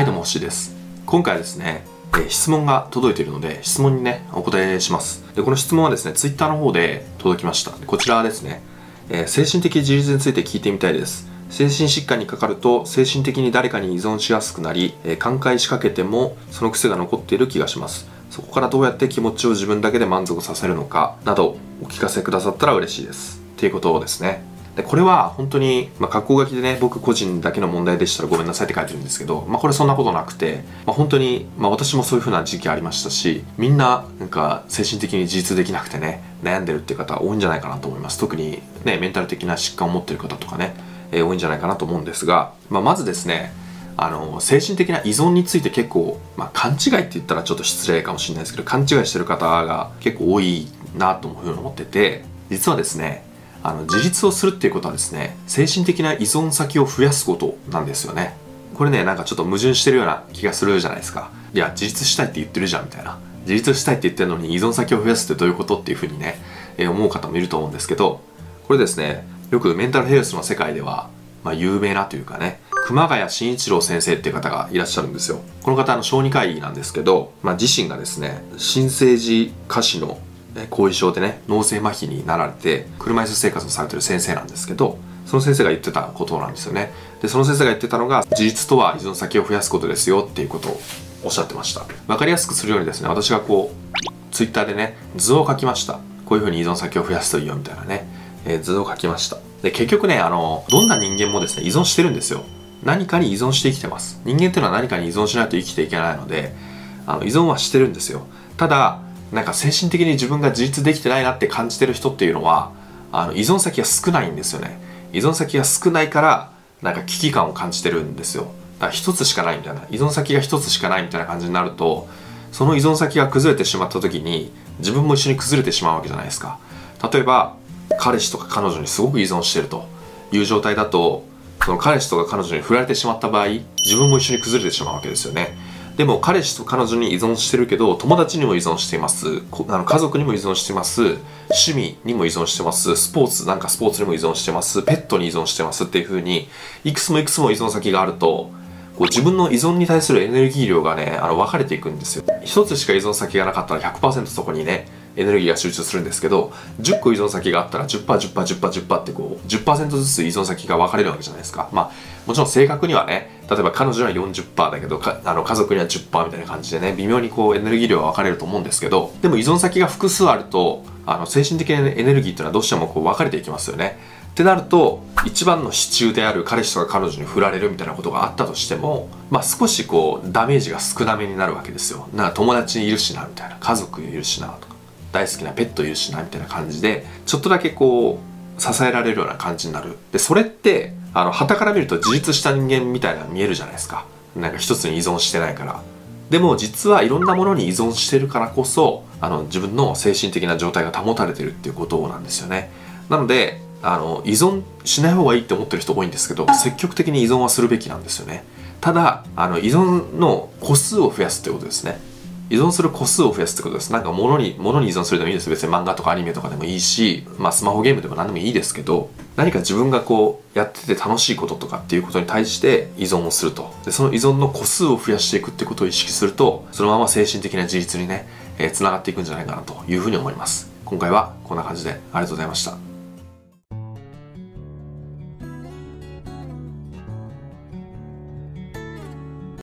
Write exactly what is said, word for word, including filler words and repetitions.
はいどうも、星です。今回はですね、えー、質問が届いているので、質問にね、お答えします。で、この質問はですね、ツイッターの方で届きました。こちらはですね、えー、精神的自立について聞いてみたいです。精神疾患にかかると、精神的に誰かに依存しやすくなり、えー、寛解しかけても、その癖が残っている気がします。そこからどうやって気持ちを自分だけで満足させるのか、など、お聞かせくださったら嬉しいです。っていうことですね。でこれは本当に、まあ、格好書きでね、僕個人だけの問題でしたらごめんなさいって書いてるんですけど、まあ、これそんなことなくて、まあ、本当に、まあ、私もそういう風な時期ありましたし、みんななんか精神的に自立できなくてね、悩んでるっていう方多いんじゃないかなと思います。特にね、メンタル的な疾患を持ってる方とかね、えー、多いんじゃないかなと思うんですが、まあ、まずですね、あの精神的な依存について結構、まあ、勘違いって言ったらちょっと失礼かもしれないですけど、勘違いしてる方が結構多いなというふうに思ってて、実はですね、あの自立をするっていうことはですね、精神的な依存先を増やすことなんですよね。これね、なんかちょっと矛盾してるような気がするじゃないですか。いや、自立したいって言ってるじゃんみたいな。自立したいって言ってるのに依存先を増やすってどういうことっていうふうにね、えー、思う方もいると思うんですけど、これですね、よくメンタルヘルスの世界では、まあ、有名なというかね、熊谷慎一郎先生っていう方がいらっしゃるんですよ。この方、あの小児科医なんですけど、まあ、自身がですね、新生児下肢の後遺症でね、脳性麻痺になられて車椅子生活をされてる先生なんですけど、その先生が言ってたことなんですよね。でその先生が言ってたのが、自立とは依存先を増やすことですよっていうことをおっしゃってました。分かりやすくするようにですね、私がこうツイッターでね、図を書きました。こういうふうに依存先を増やすといいよみたいなね、えー、図を書きました。で結局ね、あのどんな人間もですね、依存してるんですよ。何かに依存して生きてます。人間っていうのは何かに依存しないと生きていけないので、あの依存はしてるんですよ。ただなんか精神的に自分が自立できてないなって感じてる人っていうのは、あの依存先が少ないんですよね。依存先が少ないからなんか危機感を感じてるんですよ。だから一つしかないみたいな、依存先が一つしかないみたいな感じになると、その依存先が崩れてしまった時に自分も一緒に崩れてしまうわけじゃないですか。例えば彼氏とか彼女にすごく依存してるという状態だと、その彼氏とか彼女に振られてしまった場合、自分も一緒に崩れてしまうわけですよね。でも彼氏と彼女に依存してるけど、友達にも依存しています、あの家族にも依存してます、趣味にも依存してます、スポーツなんかスポーツにも依存してます、ペットに依存してますっていう風にいくつもいくつも依存先があると、こう自分の依存に対するエネルギー量がね、あの分かれていくんですよ。一つしか依存先がなかったら ひゃくパーセント そこにねエネルギーが集中するんですけど、じゅっこ依存先があったら じゅっパーセント、じゅっパーセント、じゅっパーセント、じゅっパーセント ってこう じゅっパーセント ずつ依存先が分かれるわけじゃないですか。まあもちろん正確にはね、例えば彼女には よんじゅっパーセント だけどかあの家族には じゅっパーセント みたいな感じでね、微妙にこうエネルギー量が分かれると思うんですけど、でも依存先が複数あると、あの精神的なエネルギーっていうのはどうしてもこう分かれていきますよね。ってなると、一番の支柱である彼氏とか彼女に振られるみたいなことがあったとしても、まあ少しこうダメージが少なめになるわけですよ。なんか友達いるしなみたいな、家族いるしなとか、大好きなペットいるしなみたいな感じで、ちょっとだけこう支えられるような感じになる。でそれってあの傍から見ると自立した人間みたいな見えるじゃないですか。なんか一つに依存してないから。でも実はいろんなものに依存してるからこそ、あの自分の精神的な状態が保たれてるっていうことなんですよね。なのであの依存しない方がいいって思ってる人多いんですけど、積極的に依存はするべきなんですよね。ただあの依存の個数を増やすってことですね。依存する個数を増やすってことです。なんか物に物に依存するでもいいです。別に漫画とかアニメとかでもいいし、まあスマホゲームでも何でもいいですけど、何か自分がこうやってて楽しいこととかっていうことに対して依存をすると。でその依存の個数を増やしていくってことを意識すると、そのまま精神的な自立にね、えー、つながっていくんじゃないかなというふうに思います。今回はこんな感じでありがとうございました。